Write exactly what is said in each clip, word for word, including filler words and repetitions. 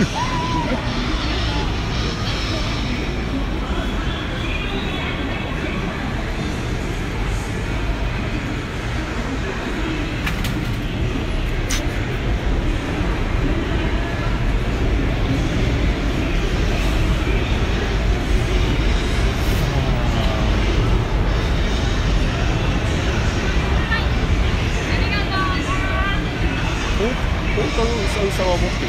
本当のうさうさは持ってる。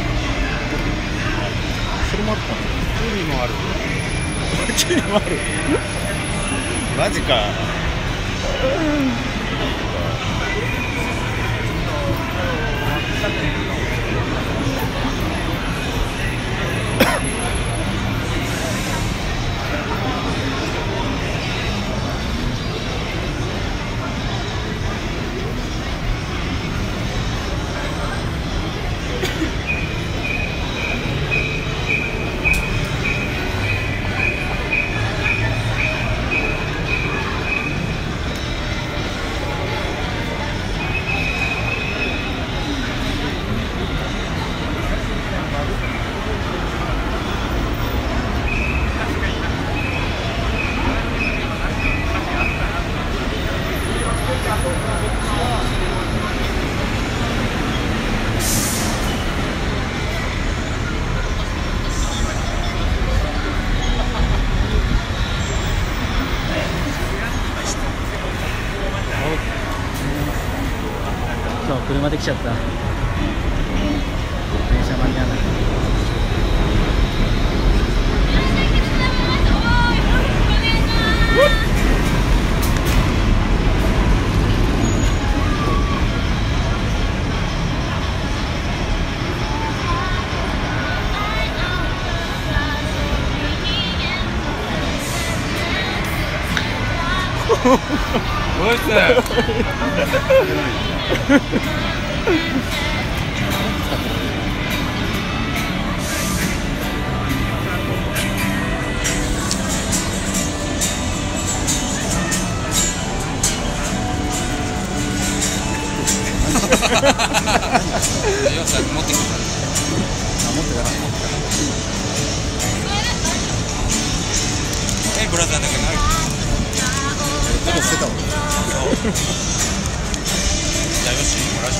それもあったの。チューリもある。チューリもある。マジか。 そう、車で来ちゃった。電車間に合わない。 どうしてよさ持ってきた。 持ってたな。 え、ブラザーだけない。 でも捨てたわ。 じゃあよし、もらうし。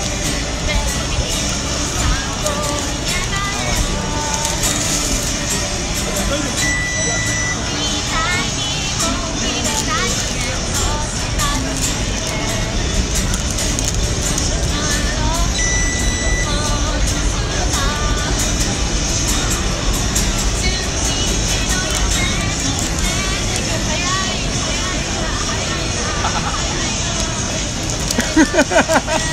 ハハハハ。